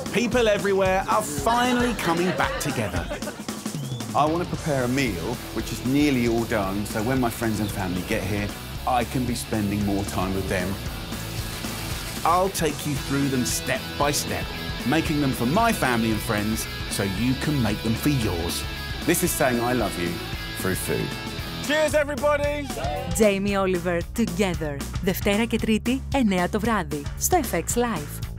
People everywhere are finally coming back together. I want to prepare a meal which is nearly all done, so when my friends and family get here, I can be spending more time with them. I'll take you through them step by step, making them for my family and friends so you can make them for yours. This is saying I love you through food. Cheers, everybody! Jamie Oliver Together. Δευτέρα και Τρίτη, 9 το βράδυ, στο FX Live.